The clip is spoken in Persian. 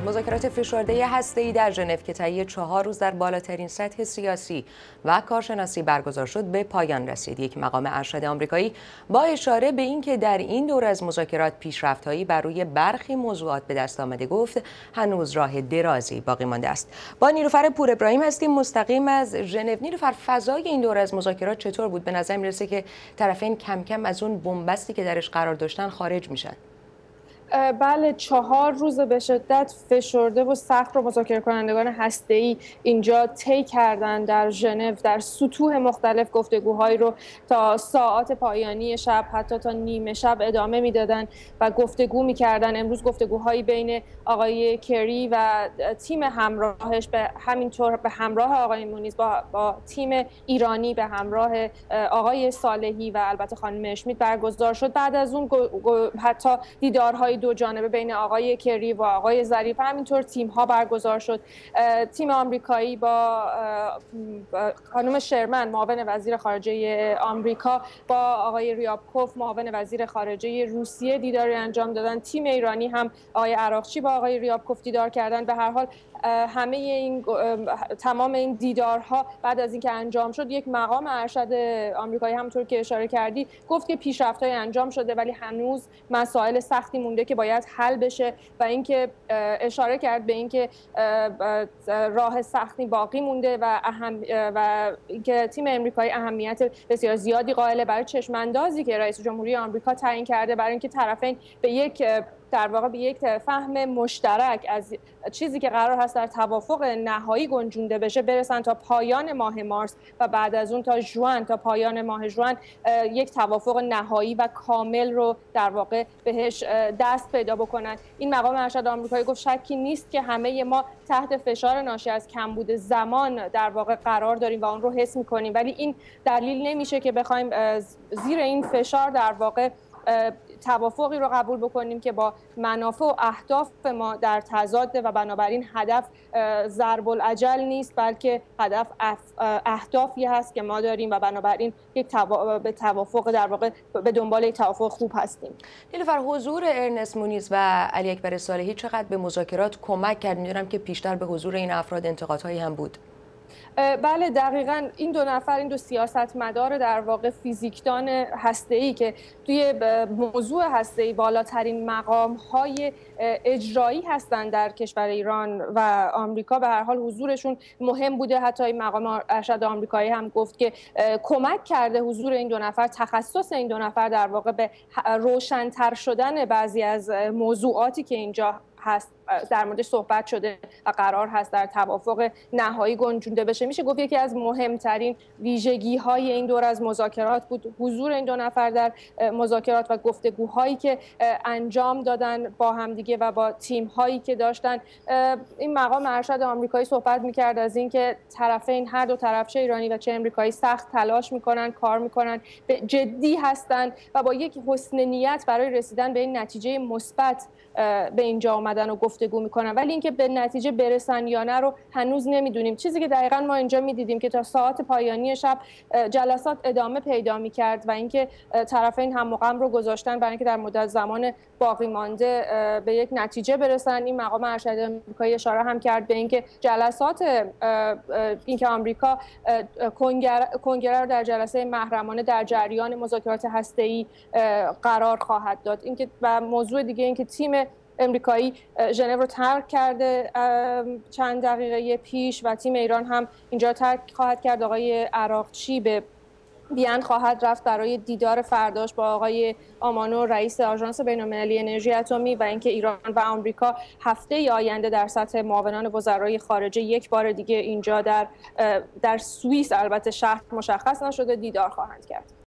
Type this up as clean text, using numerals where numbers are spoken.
مذاکرات فشرده هسته‌ای در ژنو که طی 4 روز در بالاترین سطح سیاسی و کارشناسی برگزار شد به پایان رسید. یک مقام ارشد آمریکایی با اشاره به اینکه در این دور از مذاکرات پیشرفت‌هایی بر روی برخی موضوعات به دست آمده گفت هنوز راه درازی باقی مانده است. با نیلوفر پور ابراهیم هستیم مستقیم از ژنو. نیلوفر، فضای این دور از مذاکرات چطور بود؟ به نظر میرسه که طرفین کم کم از اون بنبستی که درش قرار داشتن خارج میشن. بله، 4 روز به شدت فشرده و سخت رو مذاکره کنندگان هسته‌ای اینجا طی کردن در ژنو. در سطوح مختلف گفتگوهایی رو تا ساعات پایانی شب، حتی تا نیمه شب ادامه میدادن و گفتگو میکردن. امروز گفتگوهایی بین آقای کری و تیم همراهش، به همینطور به همراه آقای مونیز با تیم ایرانی به همراه آقای صالحی و البته خانم اشمیت برگزار شد. بعد از اون حتی دیدارهای دو جانبه بین آقای کری و آقای ظریف، همینطور تیم‌ها برگزار شد. تیم آمریکایی با خانم شرمن، معاون وزیر خارجه آمریکا، با آقای ریابکوف، معاون وزیر خارجه روسیه دیداری انجام دادن. تیم ایرانی هم آقای عراقچی با آقای ریابکوف دیدار کردن. به هر حال تمام این دیدارها بعد از اینکه انجام شد، یک مقام ارشد آمریکایی همونطور که اشاره کردی گفت که پیشرفت‌های انجام شده ولی هنوز مسائل سختی مونده که باید حل بشه و اینکه اشاره کرد به اینکه راه سختی باقی مونده و اینکه تیم آمریکایی اهمیت بسیار زیادی قائل برای چشم‌اندازی که رئیس جمهوری آمریکا تعیین کرده برای اینکه طرفین در واقع به یک فهم مشترک از چیزی که قرار هست در توافق نهایی گنجونده بشه برسن تا پایان ماه مارس و بعد از اون تا پایان ماه ژوئن یک توافق نهایی و کامل رو در واقع بهش دست پیدا بکنن. این مقام ارشد آمریکایی گفت شکی نیست که همه ما تحت فشار ناشی از کمبود زمان در واقع قرار داریم و اون رو حس می‌کنیم، ولی این دلیل نمیشه که بخوایم زیر این فشار در واقع توافقی رو قبول بکنیم که با منافع و اهداف ما در تضاده و بنابراین هدف ضرب الاجل نیست، بلکه هدف اهدافی هست که ما داریم و بنابراین به توافق در واقع به دنبال یک توافق خوب هستیم. نیلوفر، حضور ارنست مونیز و علی اکبر صالحی چقدر به مذاکرات کمک کرد؟ می‌دونم که پیشتر به حضور این افراد انتقادهایی هم بود. بله، دقیقاً این دو نفر، این دو سیاستمدار در واقع فیزیکدان هسته‌ای که توی موضوع هسته‌ای بالاترین مقام‌های اجرایی هستند در کشور ایران و آمریکا، به هر حال حضورشون مهم بوده. حتی این مقام ارشد آمریکایی هم گفت که کمک کرده حضور این دو نفر، تخصص این دو نفر در واقع به روشن‌تر شدن بعضی از موضوعاتی که اینجا هست در موردش صحبت شده و قرار هست در توافق نهایی گنجونده بشه. میشه گفت یکی از مهمترین ویژگی‌های این دور از مذاکرات بود حضور این دو نفر در مذاکرات و گفتگوهایی که انجام دادن با همدیگه و با تیم‌هایی که داشتن. این مقام ارشد آمریکایی صحبت می‌کرد از اینکه طرفین، هر دو طرف، چه ایرانی و چه آمریکایی، سخت تلاش می‌کنن، کار می‌کنن، جدی هستن و با یک حسن نیت برای رسیدن به این نتیجه مثبت به اینجا آمدن و گفتگو میکنن، ولی اینکه به نتیجه برسن یا نه رو هنوز نمیدونیم. چیزی که دقیقاً ما اینجا میدیدیم که تا ساعت پایانی شب جلسات ادامه پیدا میکرد و اینکه طرفین هم مقام رو گذاشتن برای اینکه در مدت زمان باقی مانده به یک نتیجه برسن. این مقام ارشد آمریکایی اشاره هم کرد به اینکه جلسات اینکه آمریکا کنگره رو در جلسه محرمانه در جریان مذاکرات هسته‌ای قرار خواهد داد. اینکه و موضوع دیگه اینکه تیم امریکایی ژنو رو ترک کرده چند دقیقه پیش و تیم ایران هم اینجا ترک خواهد کرد. آقای عراقچی به وین خواهد رفت برای دیدار فرداش با آقای آمانو، رئیس آژانس بین‌المللی انرژی اتمی، و اینکه ایران و آمریکا هفته آینده در سطح معاونان وزرای خارجه یک بار دیگه اینجا در سوئیس، البته شهر مشخص نشده، دیدار خواهند کرد.